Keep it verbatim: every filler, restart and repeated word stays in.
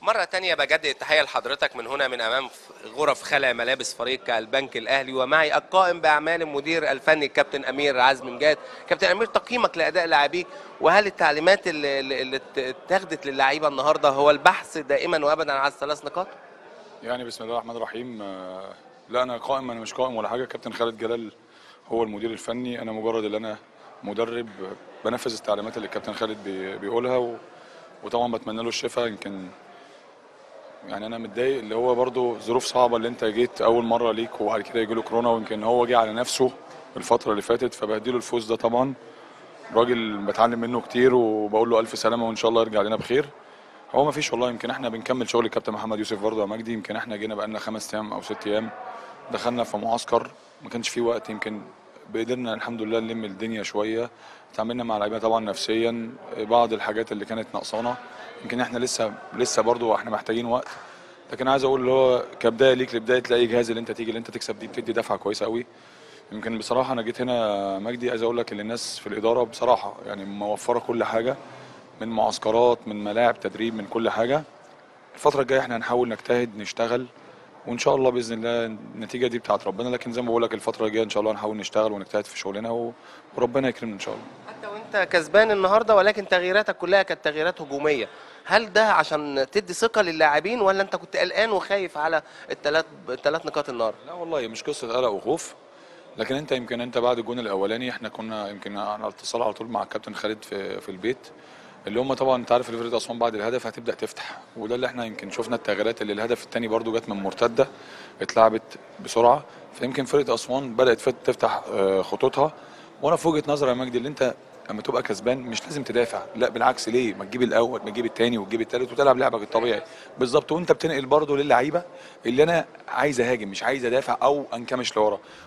مرة تانية بجدد التحية لحضرتك من هنا من أمام غرف خلع ملابس فريق البنك الأهلي، ومعي القائم بأعمال المدير الفني الكابتن أمير عزمي مجاد. كابتن أمير، تقييمك لأداء لاعبيك، وهل التعليمات اللي, اللي اتخذت للاعيبة النهاردة هو البحث دائما وأبدا على الثلاث نقاط؟ يعني بسم الله الرحمن الرحيم. آه، لا انا قائم، انا مش قائم ولا حاجه. كابتن خالد جلال هو المدير الفني، انا مجرد اللي انا مدرب بنفذ التعليمات اللي الكابتن خالد بي- بيقولها و... وطبعا بتمنى له الشفاء. يمكن يعني انا متضايق اللي هو برضو ظروف صعبه، اللي انت جيت اول مره ليك وبعد كده يجي له كورونا، ويمكن هو جه على نفسه الفتره اللي فاتت، فبهديله الفوز ده. طبعا راجل بتعلم منه كتير وبقول له الف سلامه وان شاء الله يرجع لنا بخير. هو ما فيش والله، يمكن احنا بنكمل شغل الكابتن محمد يوسف برضه يا مجدي. يمكن احنا جينا بقالنا خمس ايام او ست ايام، دخلنا في معسكر ما كانش فيه وقت. يمكن بقدرنا الحمد لله نلم الدنيا شويه، اتعاملنا مع لعيبه طبعا نفسيا، بعض الحاجات اللي كانت ناقصانا. يمكن احنا لسه لسه برضه احنا محتاجين وقت. لكن عايز اقول اللي هو كبدايه ليك لبدايه لاي جهاز، اللي انت تيجي اللي انت تكسب دي بتدي دفعه كويسه قوي. يمكن بصراحه انا جيت هنا مجدي، عايز اقول لك ان الناس في الاداره بصراحه يعني موفره كل حاجه، من معسكرات، من ملاعب تدريب، من كل حاجه. الفترة الجاية احنا هنحاول نجتهد نشتغل، وان شاء الله باذن الله النتيجة دي بتاعت ربنا. لكن زي ما بقول لك الفترة الجاية ان شاء الله هنحاول نشتغل ونجتهد في شغلنا و... وربنا يكرمنا ان شاء الله. حتى وأنت كسبان النهاردة، ولكن تغييراتك كلها كانت تغييرات هجومية. هل ده عشان تدي ثقة للاعبين، ولا أنت كنت قلقان وخايف على الثلاث الثلاث نقاط النهاردة؟ لا والله مش قصة قلق وخوف، لكن انت يمكن انت بعد الجون الاولاني احنا كنا يمكن على اتصال على طول مع الكابتن خالد في في البيت، اللي هم طبعا انت عارف فرقه اسوان بعد الهدف هتبدا تفتح، وده اللي احنا يمكن شفنا التغييرات. اللي الهدف الثاني برده جت من مرتده اتلعبت بسرعه، فيمكن فرقه اسوان بدات فت- تفتح آه، خطوطها. وانا في وجهه نظري يا مجدي اللي انت لما تبقى كسبان مش لازم تدافع، لا بالعكس، ليه ما تجيب الاول ما تجيب الثاني وتجيب الثالث وتلعب لعبك الطبيعي بالظبط، وانت بتنقل برده للعيبه اللي انا عايز اهاجم مش عايز ادافع او انكمش لورا.